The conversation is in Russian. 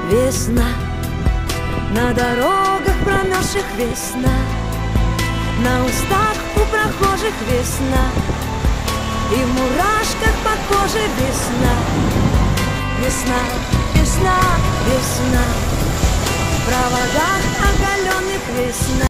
Весна, на дорогах промерзших весна, на устах у прохожих весна, и в мурашках под кожей весна. Весна, весна, весна, в проводах оголенных весна.